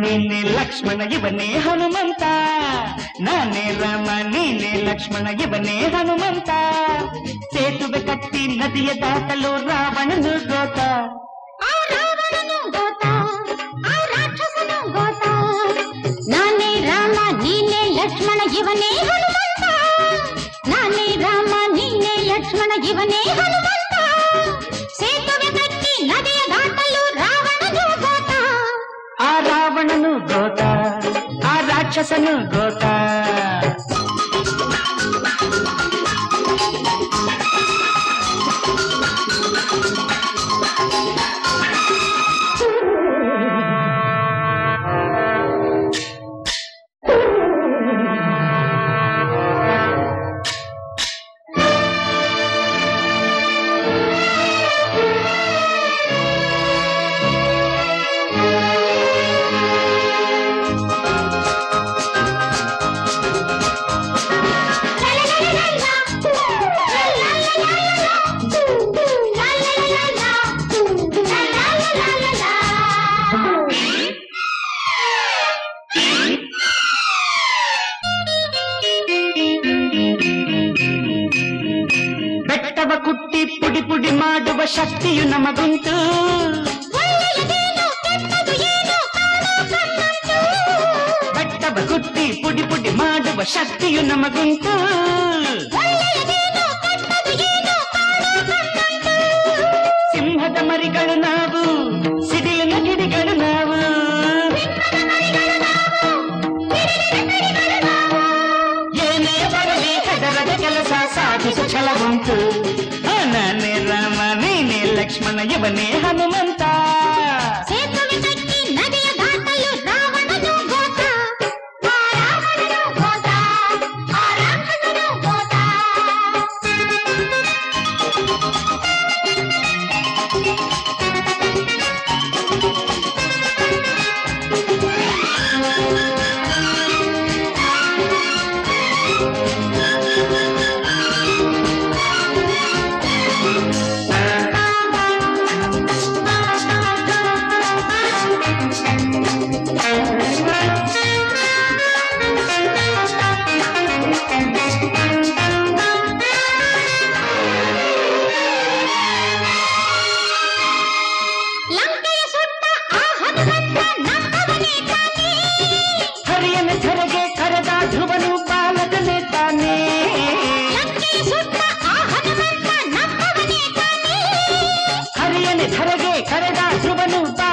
ನೀನೆ ಲಕ್ಷ್ಮಣ ಇವನೇ ಹನುಮಂತ, ನಾನೇ ರಾಮ ನೀನೆ ಲಕ್ಷ್ಮಣ ಇವನೇ ಹನುಮಂತ. ಸೇತುವೆ ಕಟ್ಟಿ ನದಿಯ ದಾಟಲು ರಾವಣನು ಗೋತ, ಆ ರಾವಣನು ಗೋತ, ಆ ರಾಕ್ಷಸನು ಗೋತ. ನಾನೇ ರಾಮ ನೀನೆ ಲಕ್ಷ್ಮಣ ಇವನೇ ಹನುಮಂತ, ನಾನೇ ರಾಮ ನೀನೆ ಲಕ್ಷ್ಮಣ ಇವನೇ ಹನುಮಂತ. ಸೇತುವೆ ಕಟ್ಟಿ ನದಿಯ ದಾಟಲು ರಾವಣನು ಗೋತ, ಆ ರಾವಣನು ಗೋತ, ಆ ರಾಕ್ಷಸನು ಗೋತ. ಬೆಟ್ಟವ ಕುಟ್ಟಿ ಪುಡಿ ಪುಡಿ ಮಾಡುವ ಶಕ್ತಿಯು ನಮಗುಂಟು, ಬೆಟ್ಟವ ಕುಟ್ಟಿ ಪುಡಿ ಪುಡಿ ಮಾಡುವ ಶಕ್ತಿಯು ನಮಗುಂಟು. ಸಿಂಹದ ಮರಿಗಳು ನಾವು, ಸಿಡಿಲಿನ ಗಿಡಿಗಳು ನಾವು, ಏನೇ ಬರಲಿ ಹೆದರದ ಕೆಲಸ ಸಾಧಿಸು ಛಲವುಂಟು. ನಾನೇ ರಾಮ ನೀನೇ ಲಕ್ಷ್ಮಣ ಇವನೇ ಹನುಮಂತ. ಸೇತುವೆ ಕಟ್ಟಿ ನದಿಯ ದಾಟಲು ರಾವಣನು ಗೋತ, ಆ ರಾವಣನು ಗೋತ, ಆ ರಾಕ್ಷಸನು ಗೋತ. ಲಂಕೆಯ ಸುಟ್ಟ ಆ ಹನುಮಂತ ನಮ್ಮವನೇ ತಾನೇ, ಹರಿಯನ ಧರೆಗೆ ಕರೆದ ಧ್ರುವನು ಬಾಲಕನೇ ತಾನೇ. ಲಂಕೆಯ ಸುಟ್ಟ ಆ ಹನುಮಂತ ನಮ್ಮವನೇ ತಾನೇ. ಹರಿಯನ ಧರೆಗೆ ಕರೆದ ಧ್ರುವನು